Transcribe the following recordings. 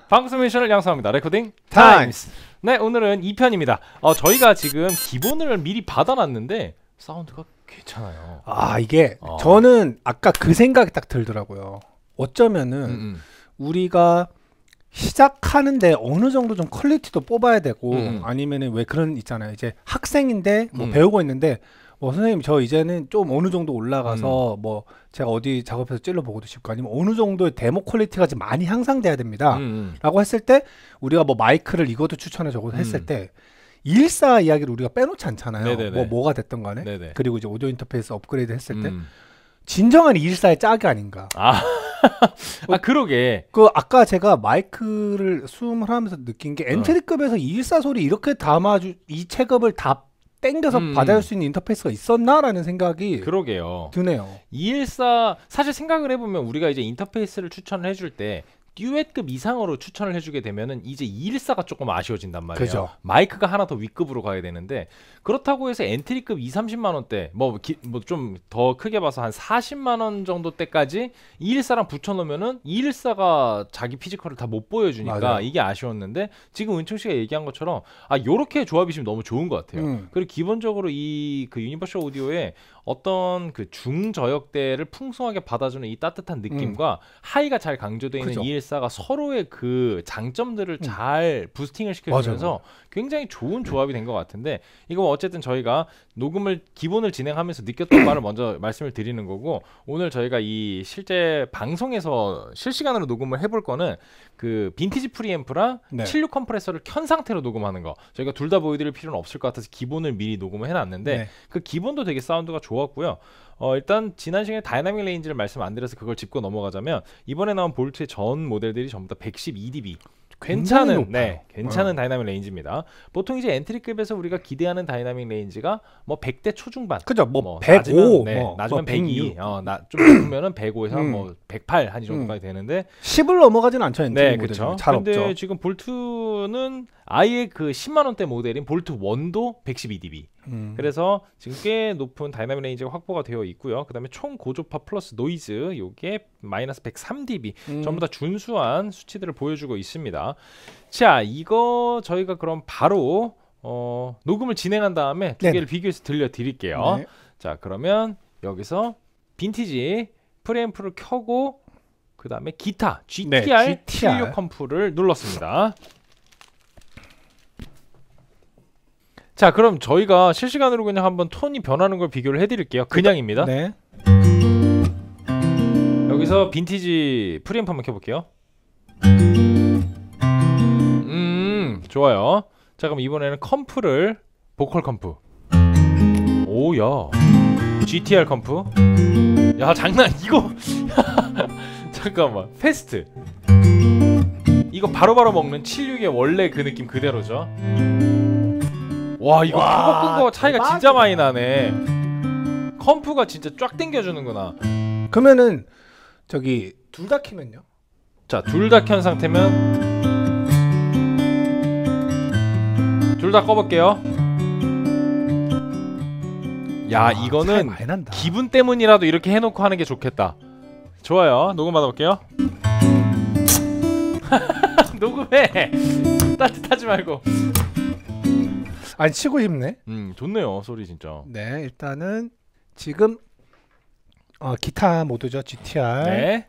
방송 미션을 양성합니다. 레코딩 타임스. 네, 오늘은 2편입니다. 저희가 지금 기본을 미리 받아놨는데 사운드가 괜찮아요. 아, 이게 저는 아까 그 생각이 딱 들더라고요. 어쩌면은 우리가 시작하는데 어느 정도 좀 퀄리티도 뽑아야 되고 아니면은 왜 그런 있잖아요. 이제 학생인데 뭐 배우고 있는데 선생님 저 이제는 좀 어느 정도 올라가서 뭐 제가 어디 작업해서 찔러보고도 싶고 아니면 어느 정도의 데모 퀄리티가 좀 많이 향상돼야 됩니다 라고 했을 때 우리가 뭐 마이크를 이것도 추천해 저것도 했을 때 214 이야기를 우리가 빼놓지 않잖아요. 뭐가 됐던 간에. 네네. 그리고 이제 오디오 인터페이스 업그레이드 했을 때 진정한 214의 짝이 아닌가. 아 그러게. 그 아까 제가 마이크를 수음을 하면서 느낀 게 엔트리급에서 214 소리 이렇게 담아주 이 체급을 다 땡겨서 받아줄 수 있는 인터페이스가 있었나라는 생각이 그러게요. 드네요. 214 사실 생각을 해보면 우리가 이제 인터페이스를 추천을 해줄 때 듀엣급 이상으로 추천을 해주게 되면은 이제 214가 조금 아쉬워진단 말이에요. 그죠. 마이크가 하나 더 윗급으로 가야 되는데 그렇다고 해서 엔트리급 2~30만 원대 뭐 좀 더 크게 봐서 한 40만 원 정도 때까지 214랑 붙여놓으면은 214가 자기 피지컬을 다 못 보여주니까 맞아요. 이게 아쉬웠는데 지금 은총 씨가 얘기한 것처럼 요렇게 조합이시면 너무 좋은 것 같아요. 그리고 기본적으로 이 그 유니버셜 오디오에 어떤 그 중저역대를 풍성하게 받아주는 이 따뜻한 느낌과 하이가 잘 강조되어 있는 214가 서로의 그 장점들을 잘 부스팅을 시켜주면서 맞아요. 굉장히 좋은 조합이 된 것 같은데 이거 어쨌든 저희가 녹음을 기본을 진행하면서 느꼈던 바를 먼저 말씀을 드리는 거고 오늘 저희가 이 실제 방송에서 실시간으로 녹음을 해볼 거는 그 빈티지 프리앰프랑 76 컴프레서를 켠 상태로 녹음하는 거 저희가 둘 다 보여드릴 필요는 없을 것 같아서 기본을 미리 녹음을 해놨는데 그 기본도 되게 사운드가 좋았고요. 일단 지난 시간에 다이나믹 레인지를 말씀 안 드려서 그걸 짚고 넘어가자면 이번에 나온 볼트의 전 모델들이 전부 다 112dB 괜찮은 괜찮은 다이나믹 레인지입니다. 보통 이제 엔트리급에서 우리가 기대하는 다이나믹 레인지가 뭐 100대 초중반. 그죠. 뭐 105, 낮으면 102, 좀 높으면은 105에서 뭐 108 한 이 정도까지 되는데 10을 넘어가지는 않죠. 네, 그렇죠. 잘 근데 없죠. 지금 볼트는 아예 그 10만 원대 모델인 볼트 1도 112dB. 그래서 지금 꽤 높은 다이나믹 레인지가 확보가 되어 있고요. 그다음에 총 고조파 플러스 노이즈 요게 마이너스 103dB 전부 다 준수한 수치들을 보여주고 있습니다. 자, 이거 저희가 그럼 바로 녹음을 진행한 다음에 두 개를 비교해서 들려드릴게요. 자, 그러면 여기서 빈티지 프리앰프를 켜고 그 다음에 기타 GTR 76 컴프를 눌렀습니다. 자, 그럼 저희가 실시간으로 그냥 한번 톤이 변하는 걸 비교를 해드릴게요. 그냥입니다. 네. 여기서 빈티지 프리앰프 한번 켜볼게요. 좋아요. 자, 그럼 이번에는 컴프를 보컬 컴프. 오야 GTR 컴프. 야, 장난 이거 잠깐만 패스트. 이거 바로바로 먹는 76의 원래 그 느낌 그대로죠. 와, 이거 크고 큰 거 차이가 대박이다. 진짜 많이 나네. 컴프가 진짜 쫙 당겨주는구나. 그러면은 저기 둘 다 키면요? 자, 둘 다 켠 상태면 둘 다 꺼볼게요. 야, 이거는 기분 때문이라도 이렇게 해놓고 하는 게 좋겠다. 좋아요. 녹음 받아볼게요. 녹음해. 따뜻하지 말고. 아니, 치고 싶네. 좋네요 소리 진짜. 네, 일단은 지금 기타 모드죠. GTR. 네.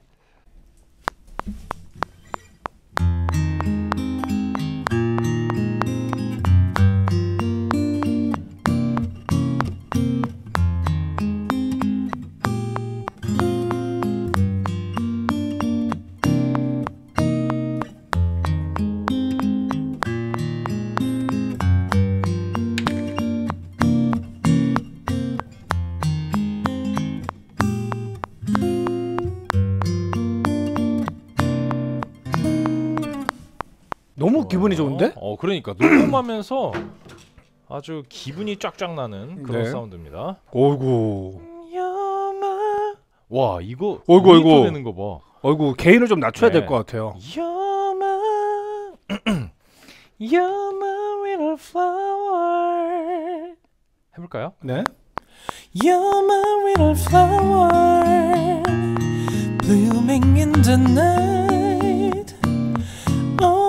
너무 기분이 좋은데? 그러니까 녹음하면서 아주 기분이 쫙쫙 나는 그런 사운드입니다. 어이구. 와, 이거 어이구 되는 거 봐. 어이구, 게인을 좀 낮춰야 될 것 같아요. You're my little flower. 해볼까요? 네. You're my little flower, blooming in the night. Oh,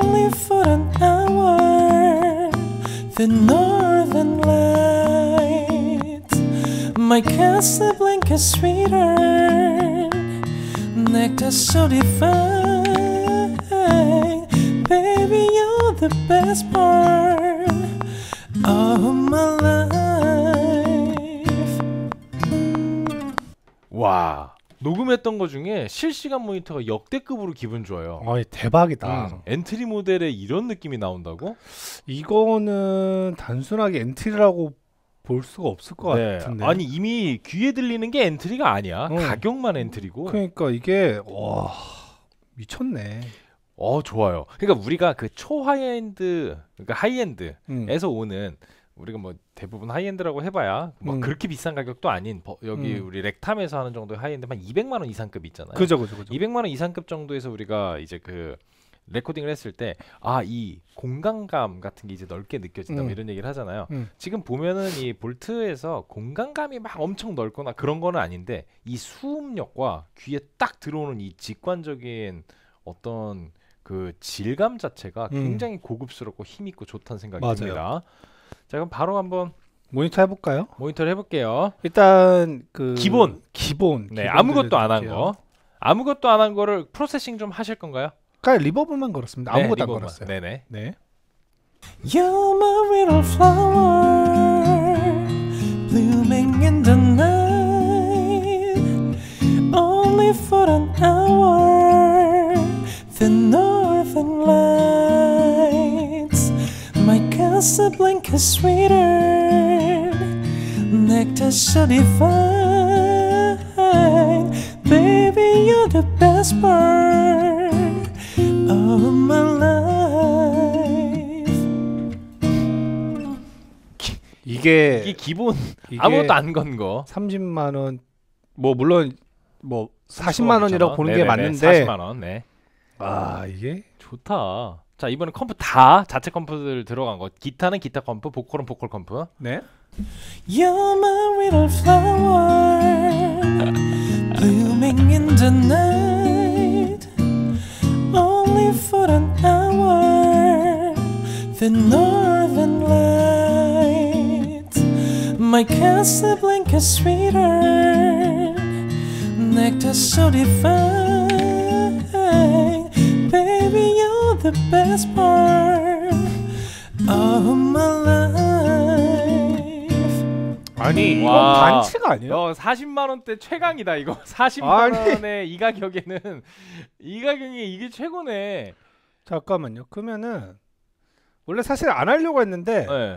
the northern lights. My Casablanca sweetheart, nectar so divine. Baby, you're the best part of my life. 와, 녹음했던 거 중에 실시간 모니터가 역대급으로 기분 좋아요. 대박이다. 엔트리 모델에 이런 느낌이 나온다고? 이거는 단순하게 엔트리라고 볼 수가 없을 것 같은데. 아니 이미 귀에 들리는 게 엔트리가 아니야. 가격만 엔트리고. 그러니까 이게 와 미쳤네. 좋아요. 그러니까 우리가 그 초하이엔드, 그러니까 하이엔드에서 오는, 우리가 뭐 대부분 하이엔드라고 해봐야 뭐 그렇게 비싼 가격도 아닌 여기 우리 렉탐에서 하는 정도의 하이엔드만 200만 원 이상급 있잖아요. 그죠. 200만 원 이상급 정도에서 우리가 이제 그 레코딩을 했을 때 이 공간감 같은 게 이제 넓게 느껴진다 뭐 이런 얘기를 하잖아요. 지금 보면은 이 볼트에서 공간감이 막 엄청 넓거나 그런 거는 아닌데 이 수음력과 귀에 딱 들어오는 이 직관적인 어떤 그 질감 자체가 굉장히 고급스럽고 힘있고 좋다는 생각이 맞아요. 듭니다. 자, 그럼 바로 한번 모니터 해볼까요? 모니터를 해볼게요. 일단 그 기본. 네, 아무것도 안 한 거. 아무것도 안 한 거를 프로세싱 좀 하실 건가요? 그러니까 리버브만 걸었습니다. 아무것도 안 리버브만. 걸었어요. 네네. 네. You're my little flower, blooming in the night, only for an hour. The northern lights, my Casablanca sweetheart, nectar so divine. Baby, you're the best part of my life. 이게 기본 아무것도 안 건 거. 30만 원. 뭐 물론 뭐 40만 원이라고 보는 게 맞는데 40만 원. 네. 이게 좋다. 자, 이번엔 컴프 다 자체 컴프들 들어간 거. 기타는 기타 컴프, 보컬은 보컬 컴프. 네. You're my little flower, blooming in the night, only for an hour. The northern lights, my Casablanca sweetheart, nectar so divine. Baby, you're the best part of my life. 아니 이거 와. 반치가 아니에요? 40만 원대 최강이다 이거. 40만 원에 이 가격에는 이 가격에 이게 최고네. 잠깐만요. 그러면은 원래 사실 안 하려고 했는데 네.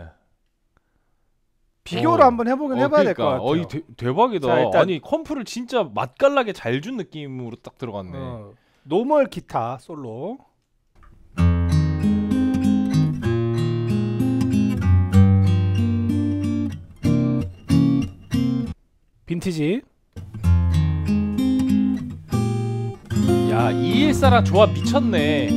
비교를 한번 해보긴 해봐야 될 것 그러니까. 같아요. 이 대박이다. 자, 일단- 아니 컴프를 진짜 맛깔나게 잘 준 느낌으로 딱 들어갔네. 노멀 기타 솔로. 빈티지. 야, 214랑 조합 미쳤네.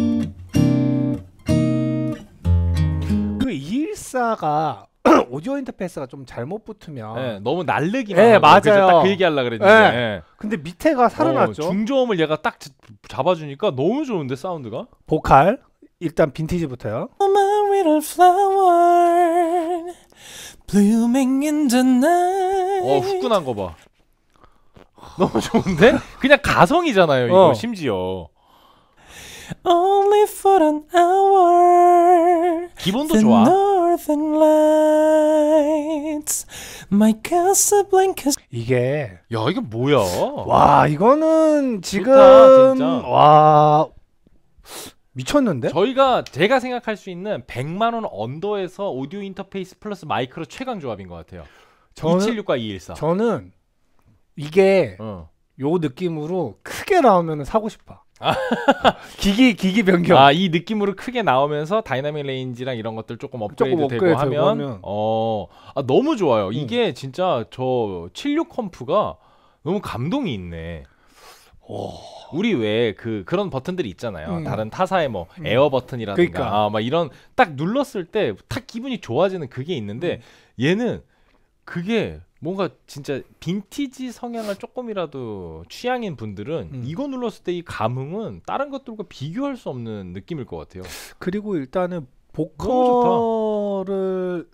그 214가 오디오 인터페이스가 좀 잘못 붙으면 네, 너무 날르기만 네, 하고. 맞아요. 그래서 딱 그 얘기하려고 그랬는데. 네. 네. 근데 밑에가 살아났죠. 중저음을 얘가 딱 잡아주니까 너무 좋은데 사운드가. 보컬 일단 빈티지부터요. My little flower, blooming in the night. 후끈한 거 봐. 너무 좋은데? 그냥 가성이잖아요 이거 심지어. Only for an hour. 기본도 The 좋아. northern lights, my Casablanca. 이게 야, 이게 뭐야? 와 이거는 지금 좋다, 진짜. 와 미쳤는데? 제가 생각할 수 있는 100만 원 언더에서 오디오 인터페이스 플러스 마이크로 최강 조합인 것 같아요. 276과 214. 저는 이게 요 느낌으로 크게 나오면 사고 싶어. 기기 변경. 이 느낌으로 크게 나오면서 다이나믹 레인지랑 이런 것들 조금 업그레이드 되고 업그레이드 하면, 되고 너무 좋아요. 이게 진짜 저 76 컴프가 너무 감동이 있네. 우리 왜 그런 버튼들이 있잖아요. 다른 타사의 뭐 에어 버튼이라든가 그러니까. 막 이런 딱 눌렀을 때 딱 기분이 좋아지는 그게 있는데 얘는 그게 뭔가 진짜 빈티지 성향을 조금이라도 취향인 분들은 이거 눌렀을 때 이 감흥은 다른 것들과 비교할 수 없는 느낌일 것 같아요. 그리고 일단은 너무 보컬을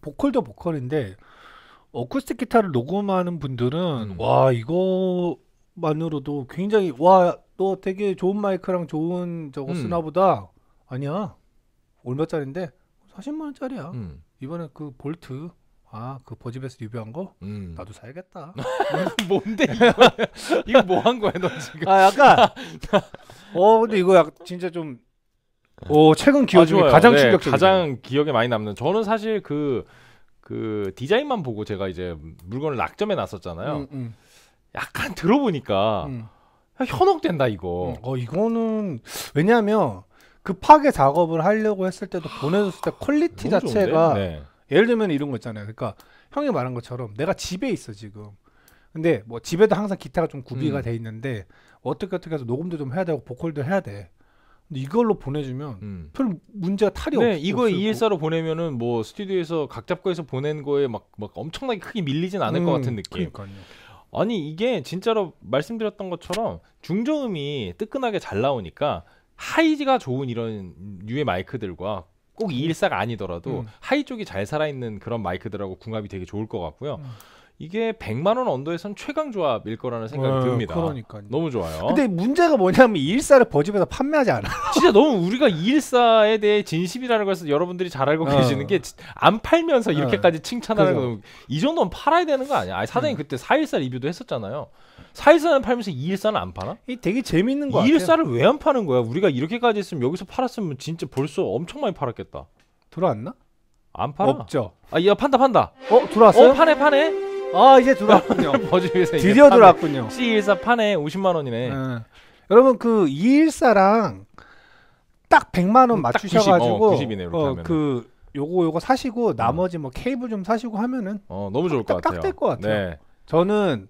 보컬도 보컬인데 어쿠스틱 기타를 녹음하는 분들은 와 이거만으로도 굉장히 와 너 되게 좋은 마이크랑 좋은 저거 쓰나 보다. 아니야. 얼마짜린데? 40만 원짜리야. 이번에 그 볼트 그 버즈베스 리뷰한 거 나도 사야겠다. 뭔데 이거 뭐 한 거야 너 지금? 약간 근데 이거 약간 진짜 좀 최근 기억 중에 좋아요. 가장 네, 충격적이에요. 가장 기억에 많이 남는. 저는 사실 그 디자인만 보고 제가 이제 물건을 낙점해 놨었잖아요. 약간 들어보니까 현혹된다 이거. 이거는 왜냐하면 급하게 작업을 하려고 했을 때도 보내줬을 때 퀄리티 너무 자체가 좋은데? 네. 예를 들면 이런 거 있잖아요. 그러니까 형이 말한 것처럼 내가 집에 있어 지금. 근데 뭐 집에도 항상 기타가 좀 구비가 돼 있는데 어떻게 해서 녹음도 좀 해야 되고 보컬도 해야 돼. 근데 이걸로 보내주면 별 문제가 탈이 없어. 네, 이거 214로 보내면은 뭐 스튜디오에서 각 잡고 해서 보낸 거에 막 엄청나게 크게 밀리진 않을 것 같은 느낌. 그러니까요. 아니 이게 진짜로 말씀드렸던 것처럼 중저음이 뜨끈하게 잘 나오니까 하이가 좋은 이런 류의 마이크들과 꼭 214가 아니더라도 하이 쪽이 잘 살아있는 그런 마이크들하고 궁합이 되게 좋을 것 같고요. 이게 100만 원 언더에선 최강 조합일 거라는 생각이 듭니다. 그러니까요. 너무 좋아요. 근데 문제가 뭐냐면 214를 버즈에서 판매하지 않아. 진짜 너무 우리가 214에 대해 진심이라는 것을 여러분들이 잘 알고 계시는 게 안 팔면서 이렇게까지 칭찬하는 거 이 정도는 팔아야 되는 거 아니야? 사장님 그때 414 리뷰도 했었잖아요. 414는 팔면서 214는 안 파나? 이 되게 재밌는 거 같아요. 214를 왜 안 파는 거야? 우리가 이렇게까지 했으면 여기서 팔았으면 진짜 벌써 엄청 많이 팔았겠다. 들어왔나? 안 팔아? 없죠. 야 판다. 들어왔어요? 파네. 이제 들어왔군요. 버즈에서 드디어 들어왔군요. C14 파네 50만 원이네. 여러분 그 214랑 딱 100만 원 맞추셔가지고 90이네, 요거 사시고 나머지 뭐 케이블 좀 사시고 하면은 너무 좋을 것 같아요. 딱 될 것 같아요. 네. 저는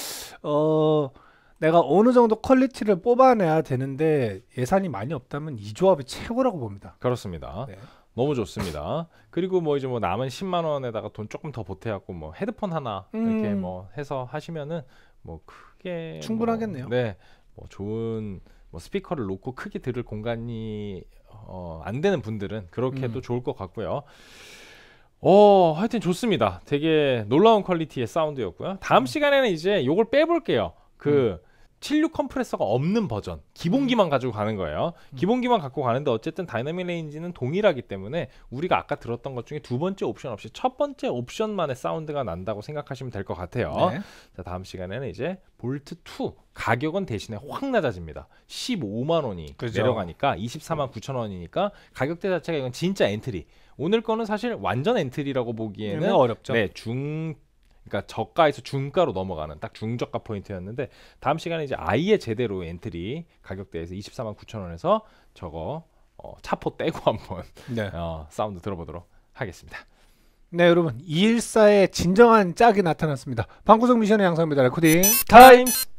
내가 어느 정도 퀄리티를 뽑아내야 되는데 예산이 많이 없다면 이 조합이 최고라고 봅니다. 그렇습니다. 네. 너무 좋습니다. 그리고 뭐 이제 뭐 남은 10만 원에다가 돈 조금 더 보태갖고 뭐 헤드폰 하나 이렇게 뭐 해서 하시면은 뭐 크게 충분하겠네요. 네, 뭐 좋은 뭐 스피커를 놓고 크게 들을 공간이 안 되는 분들은 그렇게 해도 좋을 것 같고요. 하여튼 좋습니다. 되게 놀라운 퀄리티의 사운드였고요. 다음 시간에는 이제 요걸 빼볼게요. 76 컴프레서가 없는 버전 기본기만 가지고 가는 거예요. 기본기만 갖고 가는데 어쨌든 다이나믹 레인지는 동일하기 때문에 우리가 아까 들었던 것 중에 두 번째 옵션 없이 첫 번째 옵션만의 사운드가 난다고 생각하시면 될 것 같아요. 네. 자, 다음 시간에는 이제 볼트 2 가격은 대신에 확 낮아집니다. 15만 원이 그죠. 내려가니까 24만 9천 원이니까 가격대 자체가 이건 진짜 엔트리. 오늘 거는 사실 완전 엔트리라고 보기에는 어렵죠. 네, 그러니까 저가에서 중가로 넘어가는 딱 중저가 포인트였는데 다음 시간에 이제 아예 제대로 엔트리 가격대에서 24만 9천 원에서 저거 차포 떼고 한번 사운드 들어보도록 하겠습니다. 네, 여러분 214의 진정한 짝이 나타났습니다. 방구석 미션의 양상입니다. 레코딩 타임.